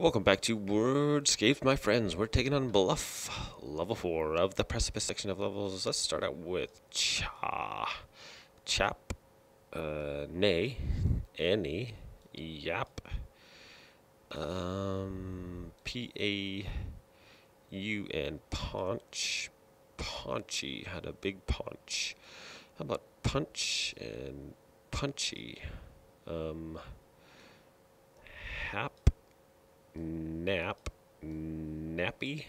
Welcome back to WORDSCAPES, my friends. We're taking on BLUFF, level 4 of the Precipice section of levels. Let's start out with chap, nay, any, yap, P-A-U-N, paunch, paunchy, had a big paunch. How about punch and punchy? Hap, nap, nappy,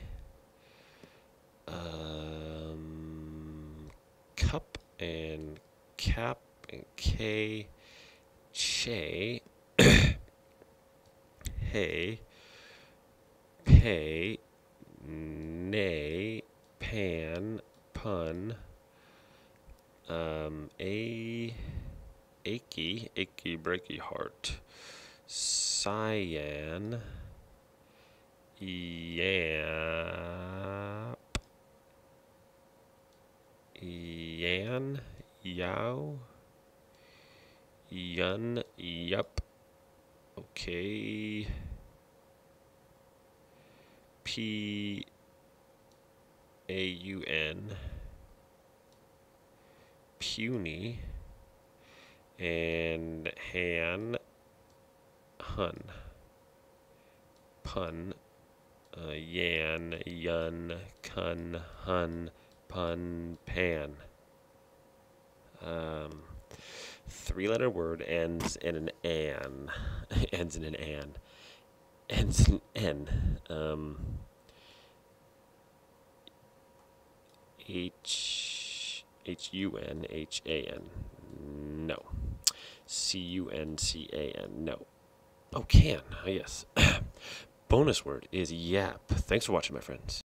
cup and cap and K, che, hey, pay, nay, pan, pun, achy, breaky heart, cyan, yap, yan, yow, yun, yup, okay, P-A-U-N, puny, and han, hun, pun, yan, yun, kun, hun, pun, pan. Three-letter word ends in an an. Ends in an an. Ends in n. H-U-N, H-A-N. No. C-U-N-C-A-N. No. Oh, can. Yes. Bonus word is yap. Thanks for watching, my friends.